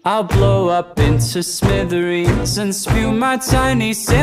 I'll blow up into smithereens and spew my tiny